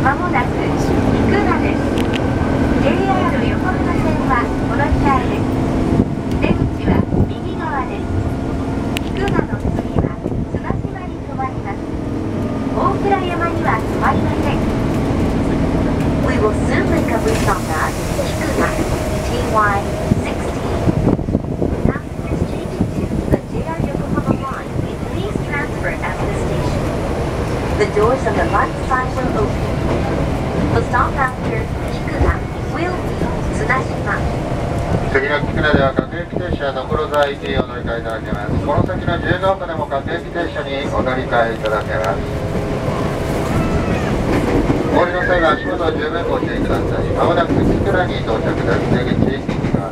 まもなく菊名です。 JR 横浜線はこの控えです。出口は右側です。菊名の次は綱島に停まります。大倉山には停まりません。 We will soon make a stop at 菊名 TY16. After changing to the JR Yokohama line, please transfer at the station. The doors on the right side will open. The stop after 菊名 will be 綱島。 次の菊名では各駅停車所沢駅をお乗り換えいただけます。この先の自由が丘でも各駅停車にお乗り換えいただけます。お降りの際は足元を十分ご注意ください。まもなく菊名に到着です。出口右側。